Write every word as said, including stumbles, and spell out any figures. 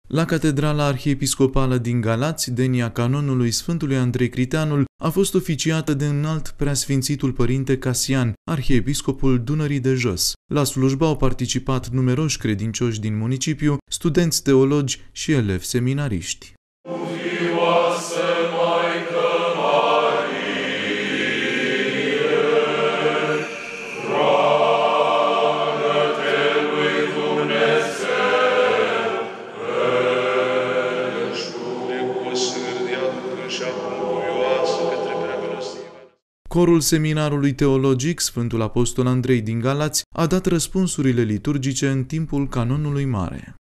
La Catedrala Arhiepiscopală din Galați, denia canonului Sfântului Andrei Criteanul a fost oficiată de înalt preasfințitul părinte Casian, arhiepiscopul Dunării de Jos. La slujbă au participat numeroși credincioși din municipiu, studenți teologi și elevi seminariști. Corul Seminarului Teologic Sfântul Apostol Andrei din Galați a dat răspunsurile liturgice în timpul canonului mare.